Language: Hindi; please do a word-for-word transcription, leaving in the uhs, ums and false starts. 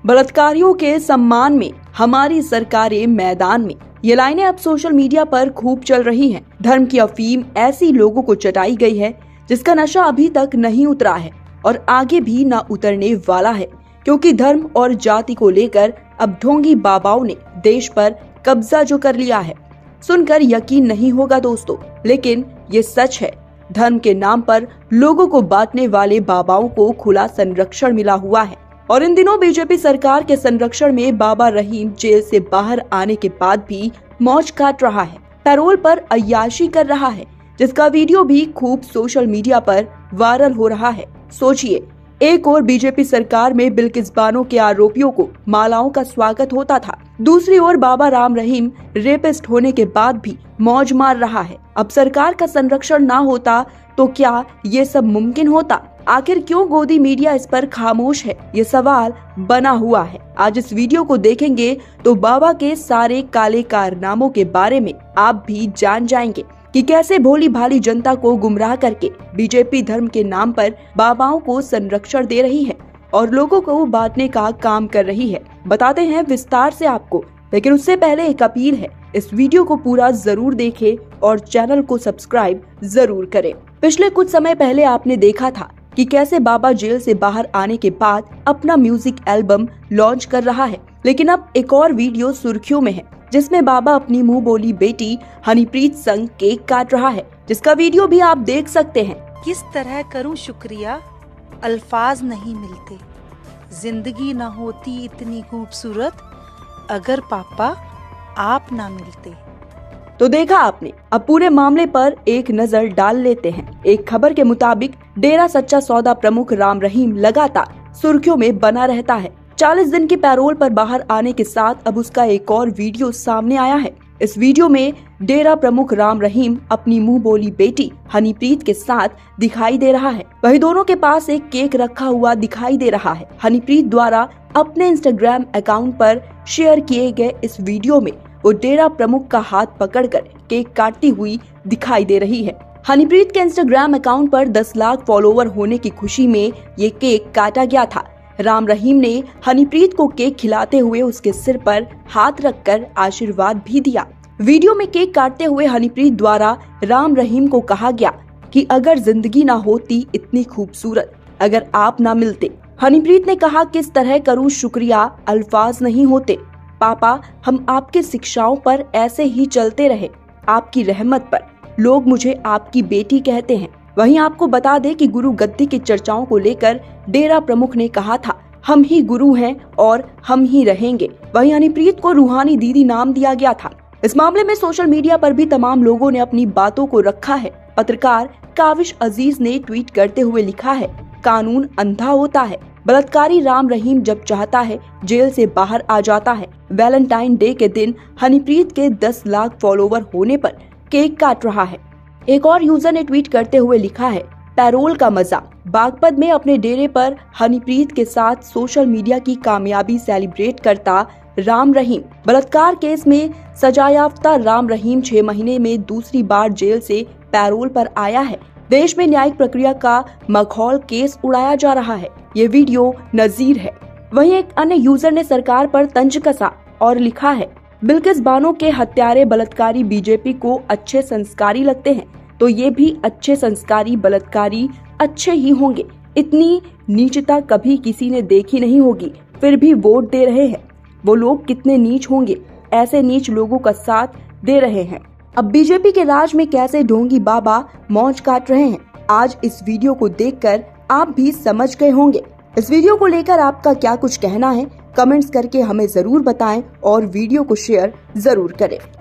बलात्कारियों के सम्मान में हमारी सरकारें मैदान में। ये लाइनें अब सोशल मीडिया पर खूब चल रही हैं। धर्म की अफीम ऐसी लोगों को चटाई गई है जिसका नशा अभी तक नहीं उतरा है और आगे भी न उतरने वाला है, क्योंकि धर्म और जाति को लेकर अब ढोंगी बाबाओं ने देश पर कब्जा जो कर लिया है। सुनकर यकीन नहीं होगा दोस्तों, लेकिन ये सच है। धर्म के नाम पर लोगों को बांटने वाले बाबाओं को खुला संरक्षण मिला हुआ है और इन दिनों बीजेपी सरकार के संरक्षण में बाबा रहीम जेल से बाहर आने के बाद भी मौज काट रहा है, पैरोल पर अय्याशी कर रहा है, जिसका वीडियो भी खूब सोशल मीडिया पर वायरल हो रहा है। सोचिए, एक और बीजेपी सरकार में बिल्किस बानो के आरोपियों को मालाओं का स्वागत होता था, दूसरी ओर बाबा राम रहीम रेपिस्ट होने के बाद भी मौज मार रहा है। अब सरकार का संरक्षण ना होता तो क्या ये सब मुमकिन होता? आखिर क्यों गोदी मीडिया इस पर खामोश है, ये सवाल बना हुआ है। आज इस वीडियो को देखेंगे तो बाबा के सारे काले कारनामों के बारे में आप भी जान जाएंगे कि कैसे भोली भाली जनता को गुमराह करके बीजेपी धर्म के नाम पर बाबाओं को संरक्षण दे रही है और लोगों को बांटने का काम कर रही है। बताते हैं विस्तार से आपको, लेकिन उससे पहले एक अपील है, इस वीडियो को पूरा जरूर देखें और चैनल को सब्सक्राइब जरूर करें। पिछले कुछ समय पहले आपने देखा था कि कैसे बाबा जेल से बाहर आने के बाद अपना म्यूजिक एल्बम लॉन्च कर रहा है, लेकिन अब एक और वीडियो सुर्खियों में है जिसमें बाबा अपनी मुंह बोली बेटी हनीप्रीत संग केक काट रहा है, जिसका वीडियो भी आप देख सकते हैं। किस तरह करूं शुक्रिया, अल्फाज नहीं मिलते, जिंदगी ना होती इतनी खूबसूरत अगर पापा आप ना मिलते। तो देखा आपने, अब पूरे मामले पर एक नजर डाल लेते हैं। एक खबर के मुताबिक डेरा सच्चा सौदा प्रमुख राम रहीम लगातार सुर्खियों में बना रहता है। चालीस दिन की पैरोल पर बाहर आने के साथ अब उसका एक और वीडियो सामने आया है। इस वीडियो में डेरा प्रमुख राम रहीम अपनी मुंह बोली बेटी हनीप्रीत के साथ दिखाई दे रहा है। वहीं दोनों के पास एक केक रखा हुआ दिखाई दे रहा है। हनीप्रीत द्वारा अपने इंस्टाग्राम अकाउंट पर शेयर किए गए इस वीडियो में वो डेरा प्रमुख का हाथ पकड़कर केक काटती हुई दिखाई दे रही है। हनीप्रीत के इंस्टाग्राम अकाउंट पर दस लाख फॉलोवर होने की खुशी में ये केक काटा गया था। राम रहीम ने हनीप्रीत को केक खिलाते हुए उसके सिर पर हाथ रखकर आशीर्वाद भी दिया। वीडियो में केक काटते हुए हनीप्रीत द्वारा राम रहीम को कहा गया कि अगर जिंदगी ना होती इतनी खूबसूरत अगर आप ना मिलते। हनीप्रीत ने कहा, किस तरह करूं शुक्रिया, अल्फाज नहीं होते। पापा, हम आपके शिक्षाओं पर ऐसे ही चलते रहे, आपकी रहमत पर लोग मुझे आपकी बेटी कहते हैं। वहीं आपको बता दें कि गुरु गद्दी की चर्चाओं को लेकर डेरा प्रमुख ने कहा था, हम ही गुरु हैं और हम ही रहेंगे। वहीं हनीप्रीत को रूहानी दीदी नाम दिया गया था। इस मामले में सोशल मीडिया पर भी तमाम लोगों ने अपनी बातों को रखा है। पत्रकार काविश अजीज ने ट्वीट करते हुए लिखा है, कानून अंधा होता है, बलात्कारी राम रहीम जब चाहता है जेल से बाहर आ जाता है। वैलेंटाइन डे के दिन हनीप्रीत के दस लाख फॉलोवर होने पर केक काट रहा है। एक और यूजर ने ट्वीट करते हुए लिखा है, पैरोल का मजा। बागपत में अपने डेरे पर हनीप्रीत के साथ सोशल मीडिया की कामयाबी सेलिब्रेट करता राम रहीम। बलात्कार केस में सजायाफ्ता राम रहीम छह महीने में दूसरी बार जेल से पैरोल पर आया है। देश में न्यायिक प्रक्रिया का मखौल केस उड़ाया जा रहा है, ये वीडियो नजीर है। वहीं एक अन्य यूजर ने सरकार पर तंज कसा और लिखा है, बिल्किस बानो के हत्यारे बलात्कारी बीजेपी को अच्छे संस्कारी लगते हैं तो ये भी अच्छे संस्कारी बलात्कारी अच्छे ही होंगे। इतनी नीचता कभी किसी ने देखी नहीं होगी, फिर भी वोट दे रहे हैं। वो लोग कितने नीच होंगे, ऐसे नीच लोगों का साथ दे रहे हैं। अब बीजेपी के राज में कैसे ढोंगी बाबा मौज काट रहे हैं, आज इस वीडियो को देखकर आप भी समझ गए होंगे। इस वीडियो को लेकर आपका क्या कुछ कहना है, कमेंट्स करके हमें जरूर बताएं और वीडियो को शेयर जरूर करें।